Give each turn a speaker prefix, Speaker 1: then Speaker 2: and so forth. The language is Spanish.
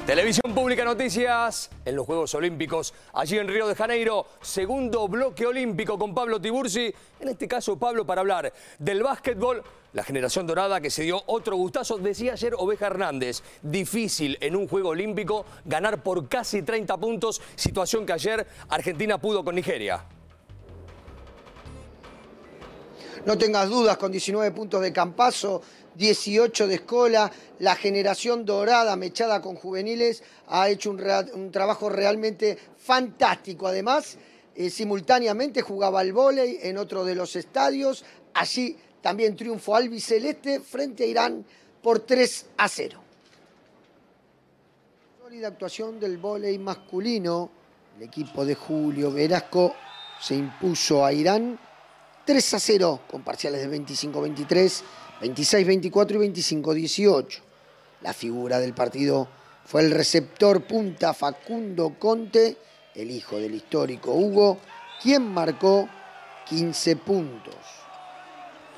Speaker 1: Televisión Pública Noticias en los Juegos Olímpicos, allí en Río de Janeiro, segundo bloque olímpico con Pablo Tiburci, en este caso Pablo para hablar del básquetbol, la generación dorada que se dio otro gustazo. Decía ayer Oveja Hernández, difícil en un juego olímpico ganar por casi 30 puntos, situación que ayer Argentina pudo con Nigeria.
Speaker 2: No tengas dudas, con 19 puntos de Campazzo, 18 de Escola, la generación dorada mechada con juveniles ha hecho un trabajo realmente fantástico. Además, simultáneamente jugaba al vóley en otro de los estadios. Allí también triunfo albiceleste frente a Irán por 3-0. Sólida actuación del vóley masculino. El equipo de Julio Velasco se impuso a Irán 3-0 con parciales de 25-23, 26-24 y 25-18. La figura del partido fue el receptor punta Facundo Conte, el hijo del histórico Hugo, quien marcó 15 puntos.